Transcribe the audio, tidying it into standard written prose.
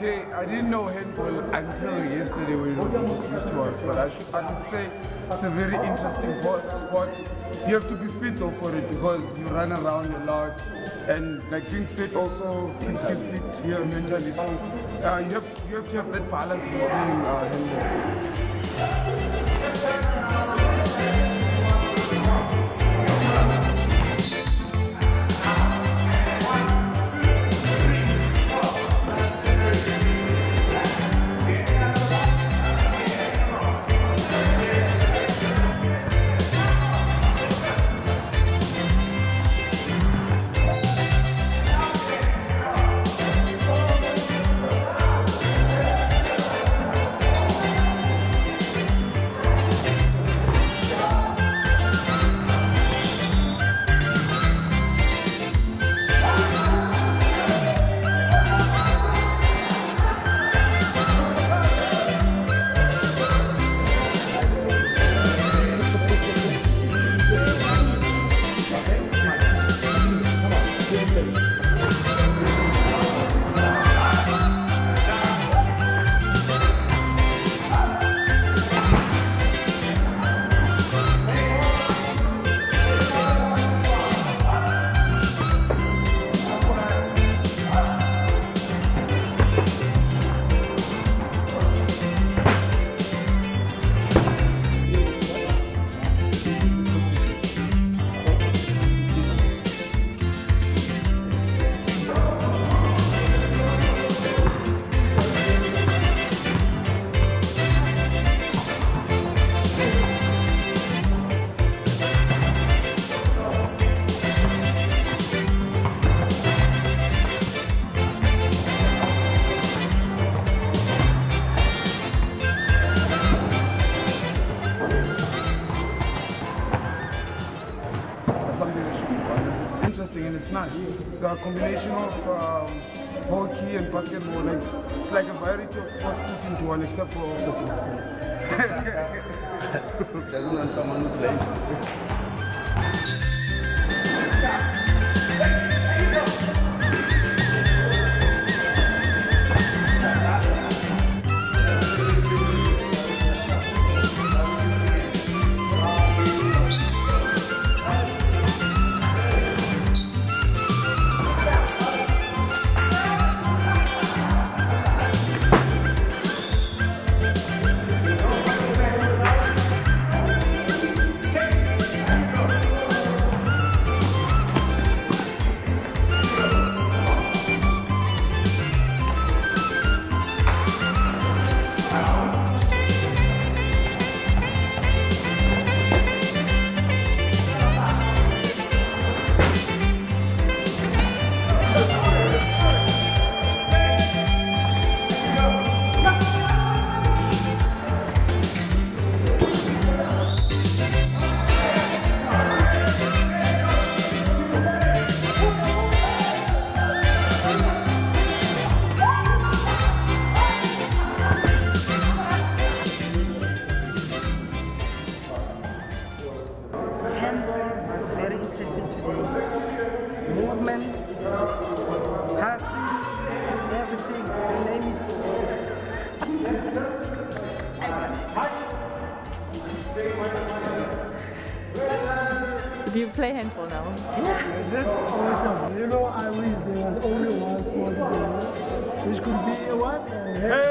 Okay, I didn't know handball until yesterday when it was introduced to us, but I could say it's a very interesting sport. You have to be fit though for it because you run around a lot, and like being fit also keeps you fit here mentally. So you have to have that balance in playing handball. And it's nice. It's a combination of hockey and basketball. Like, it's like a variety of sports put into one, except for the boxing. Doesn't want someone who's late. Movements, passing, everything, you name it. Do you play handball now? Yeah, that's awesome. You know, I wish there was only one sport which could be what?